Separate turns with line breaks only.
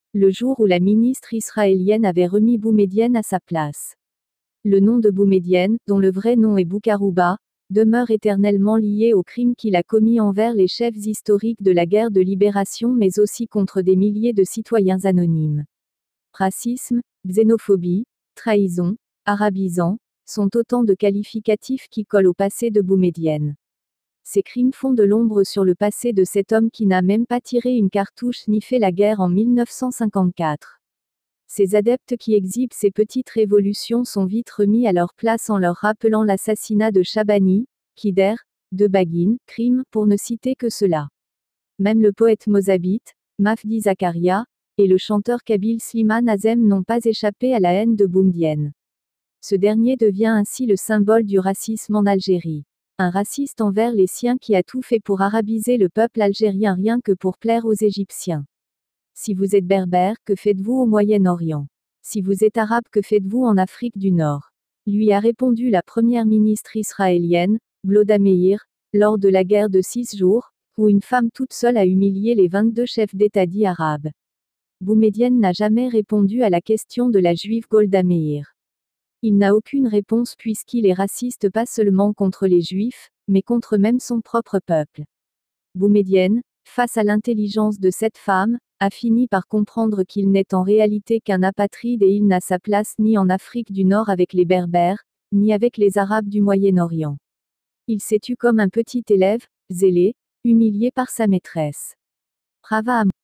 le jour où la ministre israélienne avait remis Boumedienne à sa place. Le nom de Boumedienne, dont le vrai nom est Boukarouba, demeure éternellement lié au crime qu'il a commis envers les chefs historiques de la guerre de libération mais aussi contre des milliers de citoyens anonymes. Racisme, xénophobie, trahison, arabisant, sont autant de qualificatifs qui collent au passé de Boumedienne. Ces crimes font de l'ombre sur le passé de cet homme qui n'a même pas tiré une cartouche ni fait la guerre en 1954. Ces adeptes qui exhibent ces petites révolutions sont vite remis à leur place en leur rappelant l'assassinat de Shabani, Kider, de Baguine, crime, pour ne citer que cela. Même le poète mozabite, Mafdi Zakaria, et le chanteur kabyle Slimane Azem n'ont pas échappé à la haine de Boumedienne. Ce dernier devient ainsi le symbole du racisme en Algérie. Un raciste envers les siens qui a tout fait pour arabiser le peuple algérien rien que pour plaire aux Égyptiens. Si vous êtes berbère, que faites-vous au Moyen-Orient? Si vous êtes arabe, que faites-vous en Afrique du Nord? Lui a répondu la première ministre israélienne, Golda Meir, lors de la guerre de 6 jours, où une femme toute seule a humilié les 22 chefs d'État dits arabes. Boumedienne n'a jamais répondu à la question de la juive Golda Meir. Il n'a aucune réponse puisqu'il est raciste pas seulement contre les juifs, mais contre même son propre peuple. Boumedienne, face à l'intelligence de cette femme, a fini par comprendre qu'il n'est en réalité qu'un apatride et il n'a sa place ni en Afrique du Nord avec les Berbères, ni avec les Arabes du Moyen-Orient. Il s'est tu comme un petit élève, zélé, humilié par sa maîtresse. Brava à